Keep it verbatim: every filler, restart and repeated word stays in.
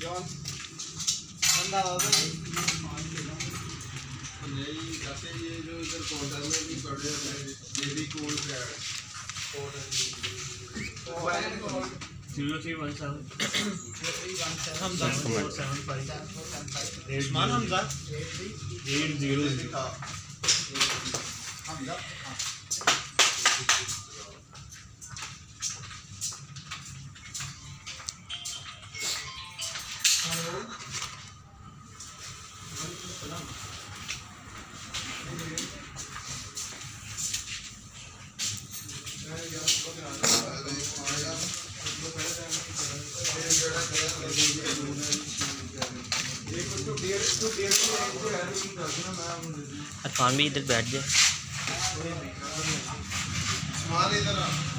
John ठंडा होगा नहीं जाते ये जो इधर काउंटर में भी पड़े हैं ये भी कोल्ड है zero three one seven Hamza four seven five Usman Hamza eight zero Hamza Arfan भी इधर बैठ जाए। इधर